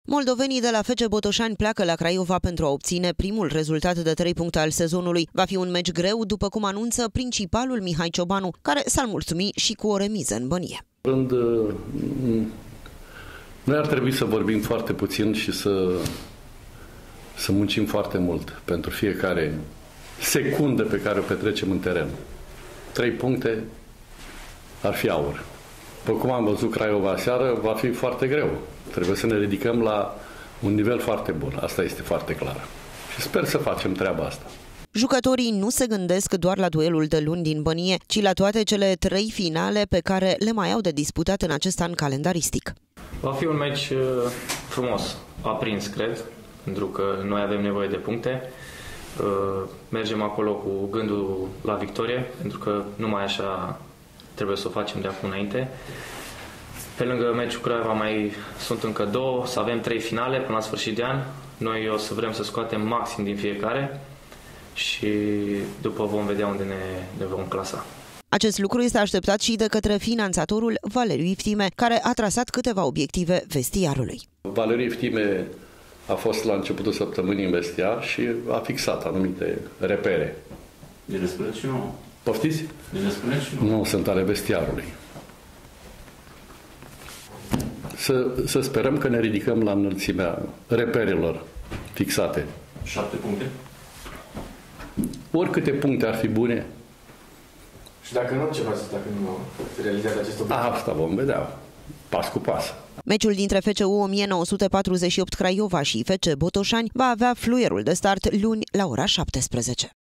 Moldovenii de la FC Botoșani pleacă la Craiova pentru a obține primul rezultat de 3 puncte al sezonului. Va fi un meci greu, după cum anunță principalul Mihai Ciobanu, care s-ar mulțumi și cu o remiză în Bănie. Noi ar trebui să vorbim foarte puțin și să muncim foarte mult pentru fiecare secundă pe care o petrecem în teren. 3 puncte ar fi aur. După cum am văzut Craiova seară, va fi foarte greu. Trebuie să ne ridicăm la un nivel foarte bun. Asta este foarte clar. Și sper să facem treaba asta. Jucătorii nu se gândesc doar la duelul de luni din Bănie, ci la toate cele 3 finale pe care le mai au de disputat în acest an calendaristic. Va fi un meci frumos, aprins, cred, pentru că noi avem nevoie de puncte. Mergem acolo cu gândul la victorie, pentru că numai așa trebuie să o facem de acum înainte. Pe lângă meciul Craiova mai sunt încă 2, să avem 3 finale până la sfârșit de an. Noi o să vrem să scoatem maxim din fiecare și după vom vedea unde ne vom clasa. Acest lucru este așteptat și de către finanțatorul Valeriu Iftime, care a trasat câteva obiective vestiarului. Valeriu Iftime a fost la începutul săptămânii în vestiar și a fixat anumite repere. Bine spuneți și nu. Poftiți? Bine spuneți și nu. Nu, sunt ale vestiarului. Să sperăm că ne ridicăm la înălțimea reperelor fixate. 7 puncte? Oricâte puncte ar fi bune. Și dacă nu, ce faceți dacă nu se realizează acest obiectiv? Asta vom vedea, pas cu pas. Meciul dintre FCU 1948 Craiova și FC Botoșani va avea fluierul de start luni la ora 17.